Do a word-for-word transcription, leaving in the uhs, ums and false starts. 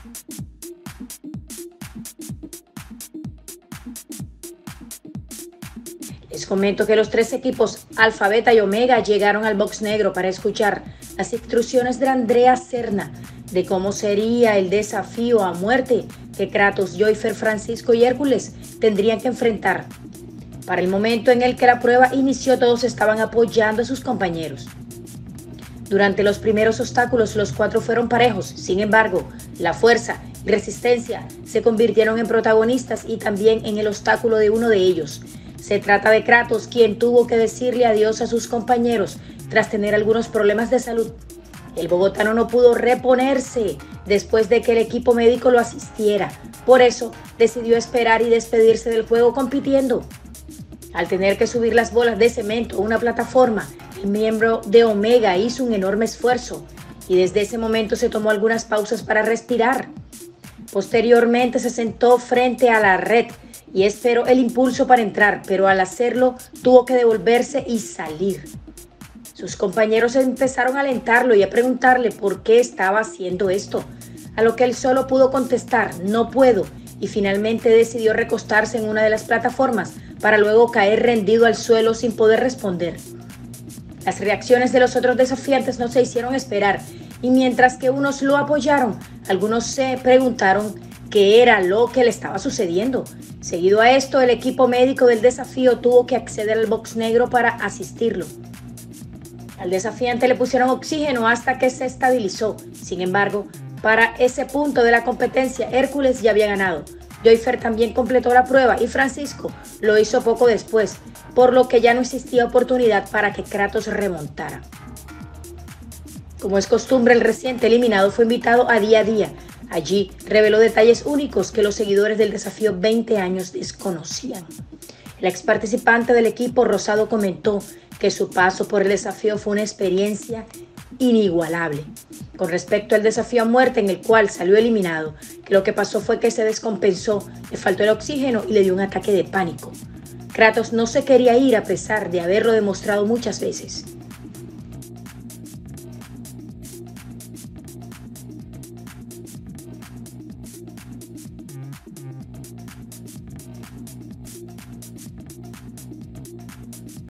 Les comento que los tres equipos Alfa, Beta y Omega llegaron al box negro para escuchar las instrucciones de Andrea Serna de cómo sería el desafío a muerte que Kratos, Joyfer, Francisco y Hércules tendrían que enfrentar. Para el momento en el que la prueba inició, todos estaban apoyando a sus compañeros. Durante los primeros obstáculos, los cuatro fueron parejos. Sin embargo, la fuerza y resistencia se convirtieron en protagonistas y también en el obstáculo de uno de ellos. Se trata de Kratos, quien tuvo que decirle adiós a sus compañeros tras tener algunos problemas de salud. El bogotano no pudo reponerse después de que el equipo médico lo asistiera. Por eso, decidió esperar y despedirse del juego compitiendo. Al tener que subir las bolas de cemento a una plataforma, el miembro de Omega hizo un enorme esfuerzo y desde ese momento se tomó algunas pausas para respirar. Posteriormente se sentó frente a la red y esperó el impulso para entrar, pero al hacerlo tuvo que devolverse y salir. Sus compañeros empezaron a alentarlo y a preguntarle por qué estaba haciendo esto, a lo que él solo pudo contestar, no puedo, y finalmente decidió recostarse en una de las plataformas para luego caer rendido al suelo sin poder responder. Las reacciones de los otros desafiantes no se hicieron esperar y mientras que unos lo apoyaron, algunos se preguntaron qué era lo que le estaba sucediendo. Seguido a esto, el equipo médico del desafío tuvo que acceder al box negro para asistirlo. Al desafiante le pusieron oxígeno hasta que se estabilizó. Sin embargo, para ese punto de la competencia, Hércules ya había ganado. Joyfer también completó la prueba y Francisco lo hizo poco después, por lo que ya no existía oportunidad para que Kratos remontara. Como es costumbre, el reciente eliminado fue invitado a Día a Día. Allí reveló detalles únicos que los seguidores del desafío veinte años desconocían. El ex participante del equipo rosado comentó que su paso por el desafío fue una experiencia inigualable. Con respecto al desafío a muerte en el cual salió eliminado, que lo que pasó fue que se descompensó, le faltó el oxígeno y le dio un ataque de pánico. Kratos no se quería ir a pesar de haberlo demostrado muchas veces.